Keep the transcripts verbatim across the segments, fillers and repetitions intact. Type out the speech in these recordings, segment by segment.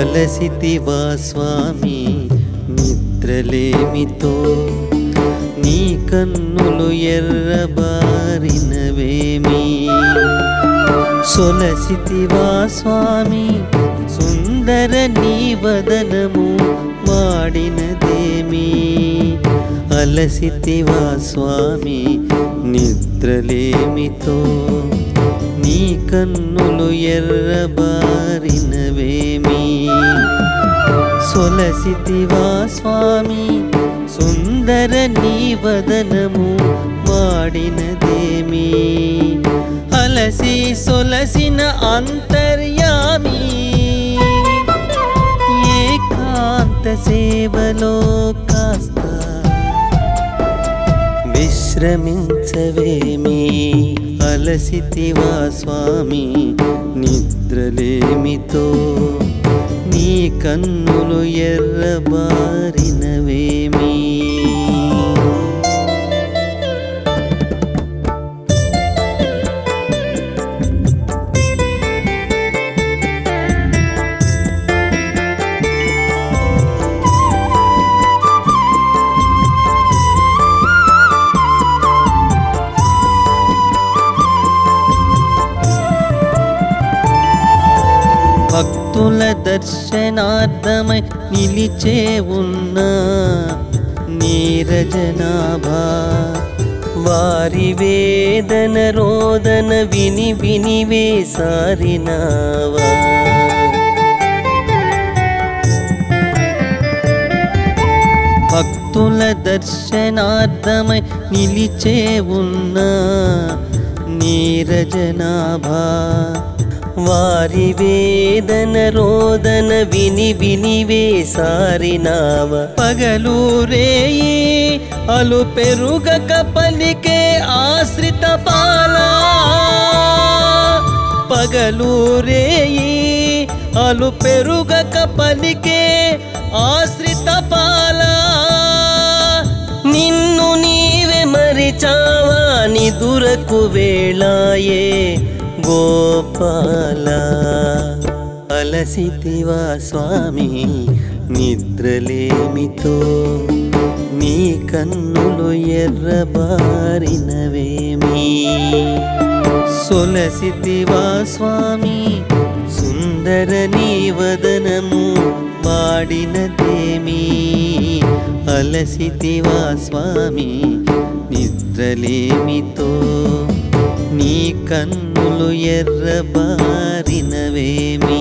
అలసితివా స్వామి నిద్రలేమితో నీ కన్నులు ఎర్రబారినవేమి సొలసితివా స్వామి సుందర నీ వదనము వాడినదేమి అలసితివా స్వామి నిద్రలేమితో నీ కన్నులు ఎర్రబారినవేమి సొలసితివా స్వామి సుందర నీ వదనము వాడినదేమి అలసి సొలసిన అంతర్యామి ఏకాంత సేవలో కాస్త విశ్రమించవేమి అలసితివా స్వామి నిద్రలేమితో నీ కన్నులు ఎర్రబారినవేమి భక్తుల దర్శనార్థమై నిలిచే ఉన్న నీరజనాభా వారి వేదన రోదన విని విని వేసారినావా భక్తుల దర్శనార్థమై నిలిచే ఉన్న నీరజనాభా వారి వేదన రోదన విని విని వేసారినావ పగలు రేయి అలు పెరుగక పలికే ఆశ్రిత పాలా పగలు రేయి అలు పెరుగక పలికే ఆశ్రిత పాలా నిన్ను నీవే మరిచావా నిదురకు వేళాయే గోపాల అలసితివా స్వామి నిద్రలేమితో నీ కన్నులు ఎర్రబారినవేమి సొలసితివా స్వామి సుందర నీ వదనము వాడినదేమి అలసితివా స్వామి నిద్రలేమితో నీ కన్నులు ఎర్రబారినవేమి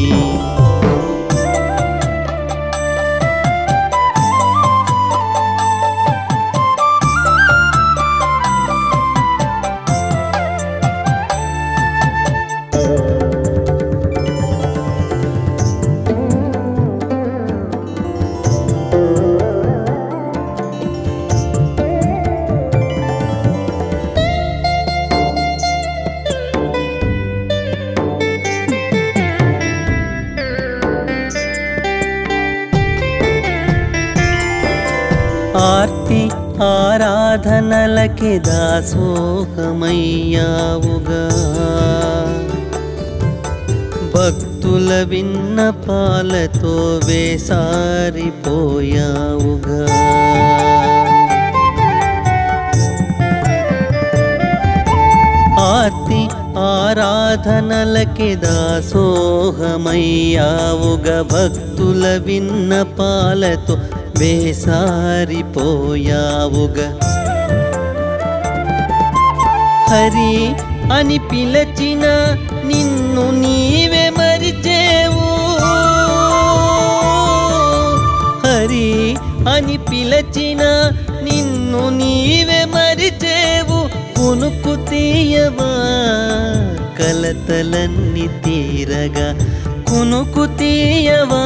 ఆర్తి ఆరాధనలకి దాసోహమయ్యావుగా భక్తుల విన్నపాలతో వేసారిపోయావుగా ఆర్తి ఆరాధనలకి దాసోహమయ్యావుగా భక్తుల విన్నపాలతో వేసారిపోయావుగా హరి అని పిలచిన నిన్ను నీవే మరిచేవు హరి అని పిలచిన నిన్ను నీవే మరిచేవు కునుకు తీయవా కలతలన్నీ తీరగా కునుకు తీయవా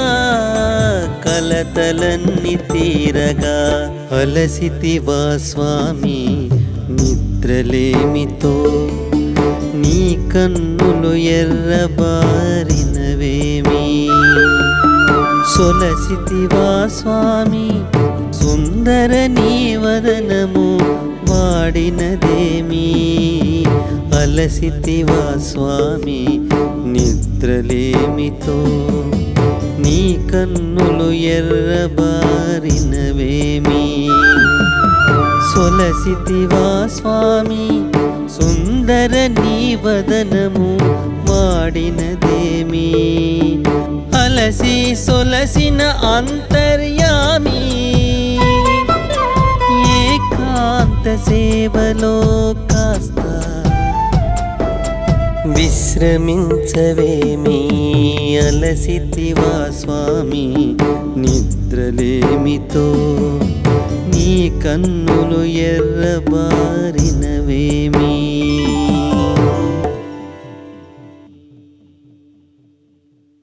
కలతలన్నీ తీరగా అలసితివా స్వామి నిద్రలేమితో నీ కన్నులు ఎర్రబారినవేమి సొలసితివా స్వామి సుందర నీ వదనము వాడినదేమి అలసితివా స్వామి నిద్రలేమితో నీ కన్నులు ఎర్రబారినవేమి సొలసితివా స్వామి సుందర నీ వదనము వాడినదేమి అలసి సొలసిన అంతర్యామి ఏకాంత సేవలో కాస్త విశ్రమించవేమి అలసితివా స్వామి నిద్రలేమితో నీ కన్నులు ఎర్రబారినవేమి